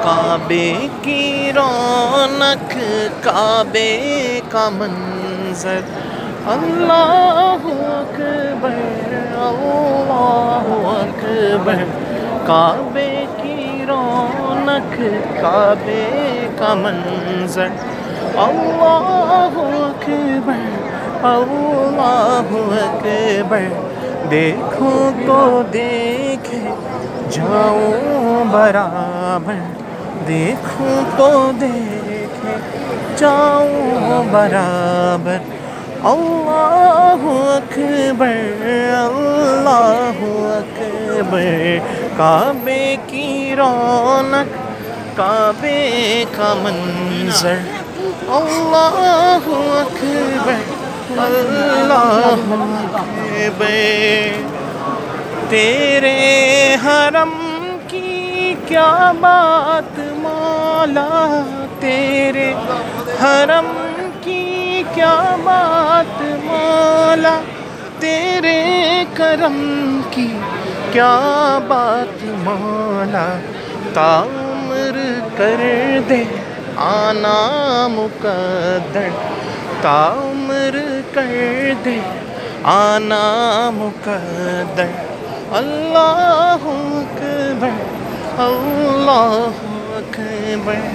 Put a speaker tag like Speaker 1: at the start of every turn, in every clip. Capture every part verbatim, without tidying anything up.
Speaker 1: کعبے کی رونق، کعبے کا منظر، اللہ اکبر اللہ اکبر، کعبے کی رونق، کعبے کا منظر، اللہ اکبر اللہ اکبر، دیکھوں تو دیکھے جاؤں برابر، دیکھوں تو دیکھے جاؤں برابر، اللہ اکبر اللہ اکبر، کعبے کی رونق، کعبے کا منظر، اللہ اکبر اللہ اکبر، تیرے حرم کی کیا بات مولا، تیرے حرم کی کیا بات مولا، تیرے کرم کی کیا بات مولا، تعمر کر دے آنا مقدر، تعمر کر دے آنا مقدر، اللہ اکبر اللہ اکبر،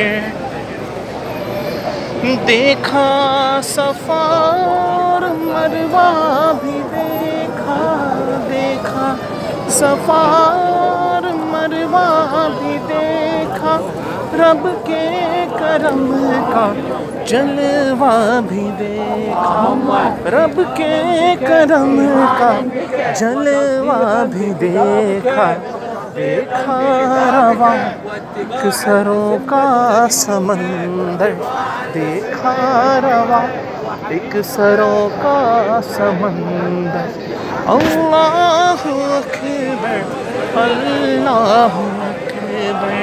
Speaker 1: دیکھا صفا اور مروہ بھی دیکھا، دیکھا صفا اور مروہ بھی دیکھا، رب کے کرم کا جلوہ بھی دیکھا، رب کے کرم کا جلوہ بھی دیکھا، دیکھا رواں ایک سروں کا سمندر، دیکھا رواں ایک سروں کا سمندر، اللہ اکبر اللہ اکبر،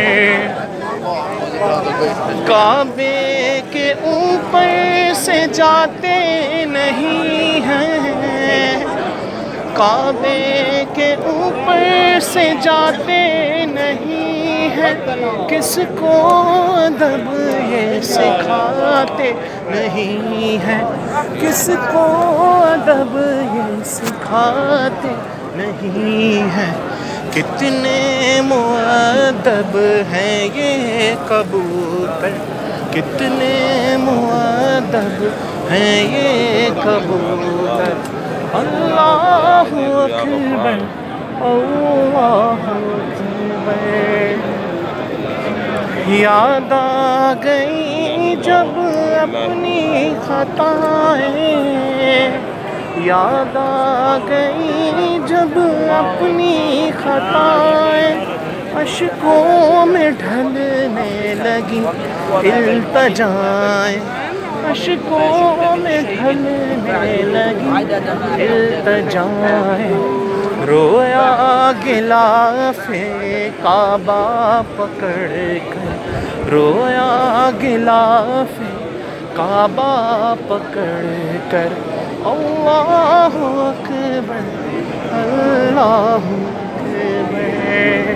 Speaker 1: کعبے کے اوپر سے جاتے نہیں ہیں، کعبے کے اوپر سے جاتے نہیں ہیں، کس کو ادب یہ سکھاتے نہیں ہیں، کس کو ادب یہ سکھاتے نہیں ہیں، کتنے مؤدب ہیں یہ کبوتر، کتنے مؤدب ہیں یہ کبوتر، اللہ اکبر اللہ اکبر، یاد آ گئی جب اپنی خطائیں، یاد آ گئی جب اپنی خطائیں، اشکوں میں ڈھلنے لگی التجائیں، اشکوں میں ڈھلنے لگی التجائیں، رویا غلاف کعبہ پکڑ کر، رویا غلاف کعبہ پکڑ کر، اللہ اکبر اللہ اکبر،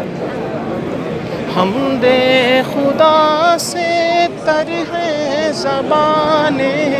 Speaker 1: حمد خدا سے تر ہے زبانیں،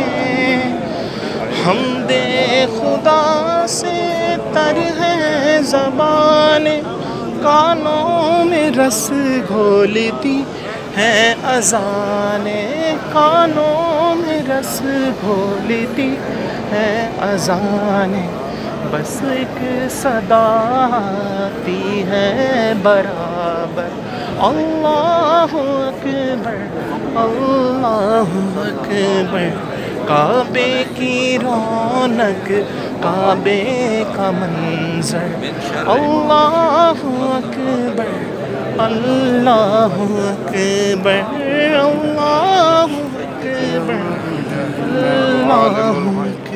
Speaker 1: حمد خدا سے تر ہے زبانیں، کانوں میں رس گھولتی ہیں اذانیں، کانوں میں رس گھولتی ہیں اذانیں، بس ایک صدا آتی ہے برابر، اللہ اکبر اللہ اکبر، کعبے کی رونق، کعبے کا منظر، اللہ اکبر اللہ اکبر اللہ اکبر اللہ اکبر۔